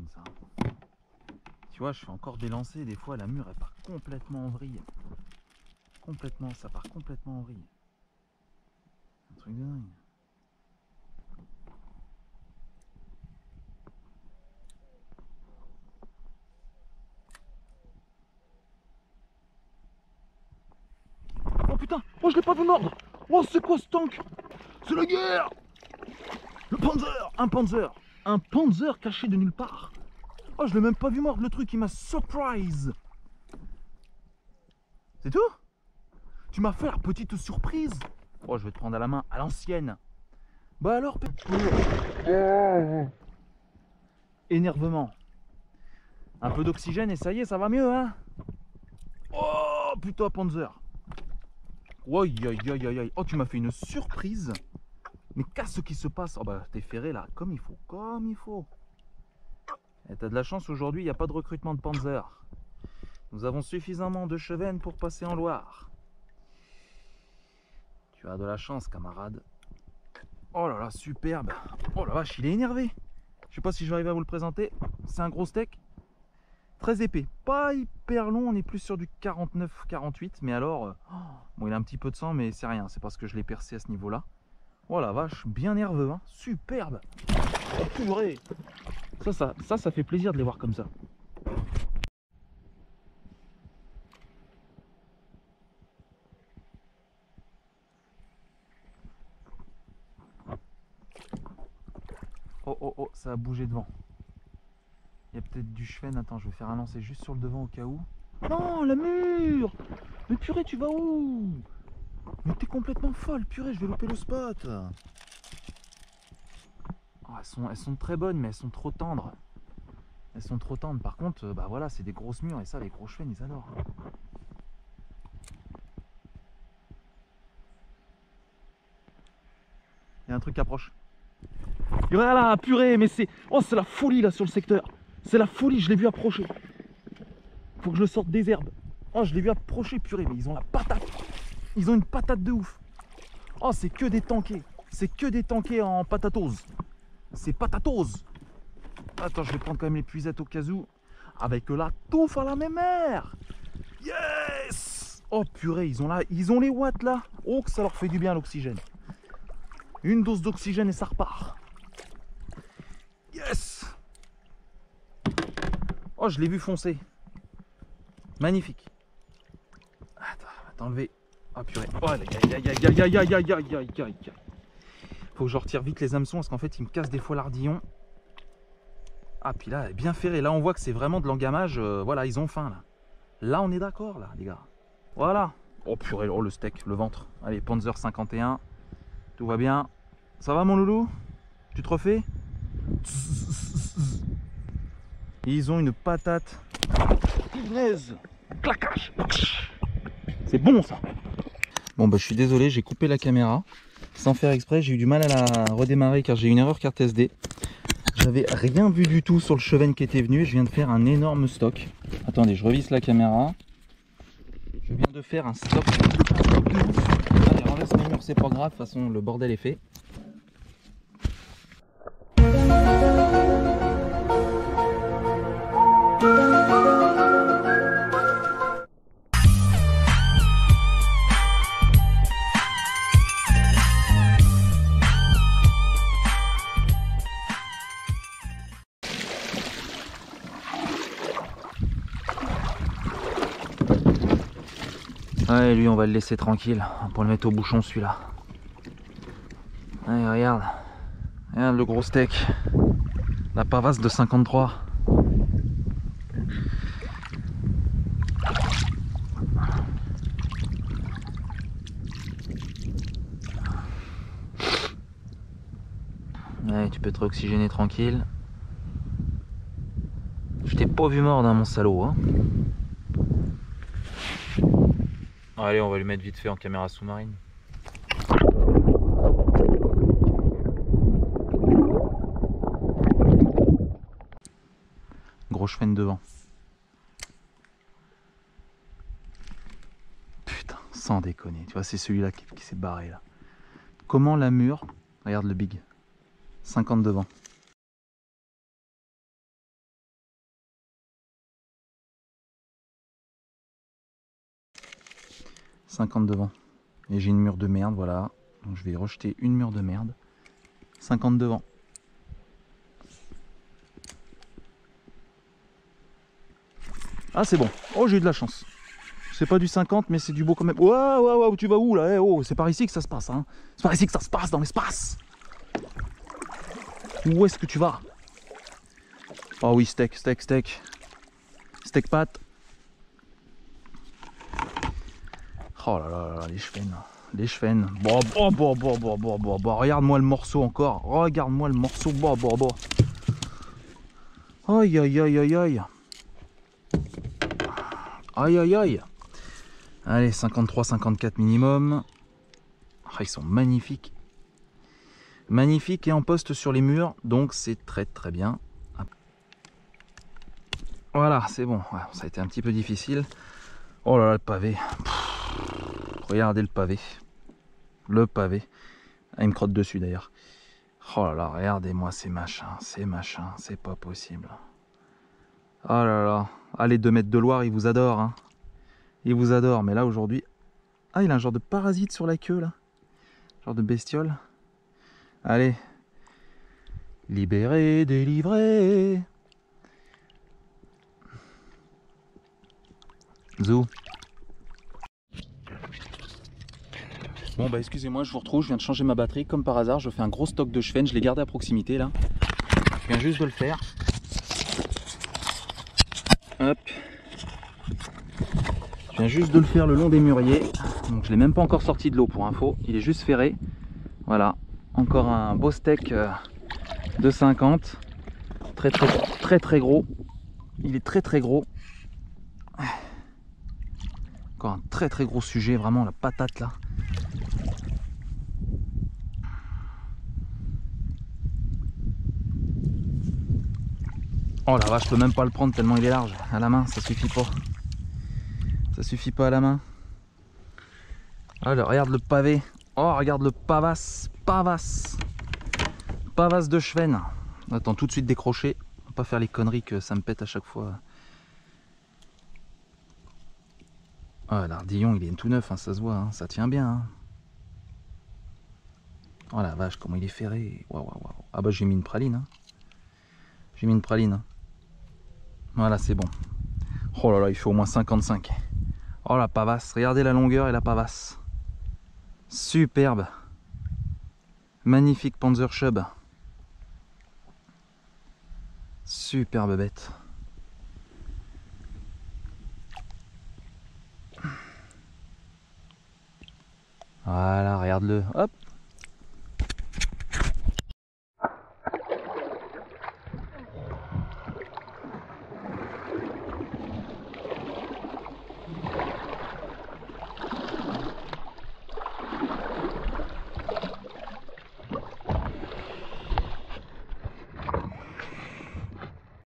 comme ça. Tu vois, je fais encore des lancers, des fois la mûre elle part complètement en vrille. Complètement, ça part complètement en vrille. Un truc de dingue. Oh putain, oh je l'ai pas vu mordre. Oh c'est quoi ce tank? C'est la guerre. Le Panzer, un Panzer caché de nulle part. Oh je l'ai même pas vu mordre le truc, il m'a surprise. C'est tout? Tu m'as fait la petite surprise. Oh je vais te prendre à la main à l'ancienne. Bah alors énervement. Un peu d'oxygène et ça y est, ça va mieux hein. Oh putain Panzer. Oh, aïe aïe aïe aïe aïe. Oh tu m'as fait une surprise. Mais qu'est-ce qui se passe? Oh bah t'es ferré là, comme il faut, comme il faut. Et t'as de la chance aujourd'hui, il n'y a pas de recrutement de Panzer. Nous avons suffisamment de Chevennes pour passer en Loire. Tu as de la chance camarade. Oh là là, superbe. Oh la vache, il est énervé. Je sais pas si je vais arriver à vous le présenter. C'est un gros steak. Très épais. Pas hyper long, on est plus sur du 49-48. Mais alors, bon il a un petit peu de sang mais c'est rien. C'est parce que je l'ai percé à ce niveau-là. Oh la vache, bien nerveux, hein. Superbe. Oh purée. Ça fait plaisir de les voir comme ça. Oh oh oh, ça a bougé devant. Il y a peut-être du chevenne. Attends, je vais faire un lancer juste sur le devant au cas où. Non, la mûre. Mais purée, tu vas où? Mais t'es complètement folle, purée, je vais louper le spot. Oh, elles sont très bonnes, mais elles sont trop tendres. Elles sont trop tendres. Par contre, bah voilà, c'est des grosses mûres et ça, les gros chevennes, ils adorent. Il y a un truc qui approche. Voilà, purée, mais c'est... Oh, c'est la folie là sur le secteur. C'est la folie, je l'ai vu approcher. Faut que je le sorte des herbes. Oh, je l'ai vu approcher, purée, mais ils ont la patate. Ils ont une patate de ouf. Oh, c'est que des tankés. C'est que des tankés en patatose. C'est patatose. Attends, je vais prendre quand même les puisettes au cas où. Avec la touffe à la mémère. Yes. Oh purée, ils ont les watts là. Oh, que ça leur fait du bien l'oxygène. Une dose d'oxygène et ça repart. Yes. Oh, je l'ai vu foncer. Magnifique. Attends, on va t'enlever. Oh purée. Oh aïe aïe aïe aïe aïe aïe aïe aïe aïe aïe. Faut que je retire vite les hameçons parce qu'en fait ils me cassent des fois l'ardillon. Ah puis là elle est bien ferrée. Là on voit que c'est vraiment de l'engamage. Voilà, ils ont faim là. Là on est d'accord là les gars. Voilà. Oh purée, oh le steak, le ventre. Allez, Panzer 51. Tout va bien. Ça va mon loulou? Tu te refais? Ils ont une patate. Punaise. Claquage. C'est bon ça. Bon bah je suis désolé, j'ai coupé la caméra. Sans faire exprès, j'ai eu du mal à la redémarrer car j'ai eu une erreur carte SD. J'avais rien vu du tout sur le chevenne qui était venu. Je viens de faire un énorme stock. Attendez, je revisse la caméra. Je viens de faire un stock de ouf. Allez, renverse les murs, c'est pas grave. De toute façon, le bordel est fait. Ouais, lui, on va le laisser tranquille pour le mettre au bouchon celui-là. Allez, regarde. Regarde le gros steak. La pavasse de 53. Ouais, tu peux te réoxygéner tranquille. Je t'ai pas vu mordre, hein, mon salaud. Hein. Allez, on va lui mettre vite fait en caméra sous-marine. Gros chevenne devant. Putain, sans déconner. Tu vois, c'est celui-là qui s'est barré là. Comment la mûre, regarde le big, 50 devant. 50 devant. Et j'ai une mûre de merde, voilà. Donc je vais rejeter une mûre de merde. 50 devant. Ah c'est bon. Oh j'ai eu de la chance. C'est pas du 50 mais c'est du beau quand même. Waouh waouh waouh, tu vas où là? Oh, c'est par ici que ça se passe hein. C'est par ici que ça se passe dans l'espace. Où est-ce que tu vas? Oh oui, steak, steak, steak. Steak pâte. Oh là là là, les chevens. Les chevens. Bon, bon, bon, bon, bon, bon, bon, bon. Regarde-moi le morceau encore. Regarde-moi le morceau. Bon, bon, bon. Aïe, aïe, aïe, aïe, aïe. Aïe, aïe, aïe. Allez, 53, 54 minimum. Ah, ils sont magnifiques. Magnifiques et en poste sur les murs. Donc, c'est très, très bien. Voilà, c'est bon. Ouais, ça a été un petit peu difficile. Oh là là, le pavé. Regardez le pavé. Le pavé. Ah, il me crotte dessus d'ailleurs. Oh là là, regardez-moi ces machins, c'est pas possible. Oh là là. Ah, les 2 mètres de Loire, ils vous adorent. Hein. Ils vous adorent, mais là aujourd'hui... Ah, il a un genre de parasite sur la queue là. Genre de bestiole. Allez. Libéré, délivré. Zou. Bon bah excusez-moi, je vous retrouve, je viens de changer ma batterie comme par hasard, je fais un gros stock de chevens, je l'ai gardé à proximité là. Je viens juste de le faire. Hop. Je viens juste de le faire le long des mûriers. Donc je l'ai même pas encore sorti de l'eau pour info, il est juste ferré. Voilà, encore un beau steak de 50. Très très très très gros. Il est très très gros. Encore un très très gros sujet, vraiment la patate là. Oh la vache, je peux même pas le prendre tellement il est large. À la main, ça suffit pas. Ça suffit pas à la main. Alors, regarde le pavé. Oh, regarde le pavasse. Pavasse. Pavasse de chevenne. Attends, tout de suite décrocher. On va pas faire les conneries que ça me pète à chaque fois. Oh, l'ardillon, il est tout neuf, hein, ça se voit. Hein, ça tient bien. Hein. Oh la vache, comment il est ferré. Waouh, waouh, waouh. Ah bah, j'ai mis une praline. Hein. J'ai mis une praline. Hein. Voilà, c'est bon. Oh là là, il fait au moins 55. Oh la pavasse. Regardez la longueur et la pavasse. Superbe. Magnifique Panzerschub. Superbe bête. Voilà, regarde-le. Hop.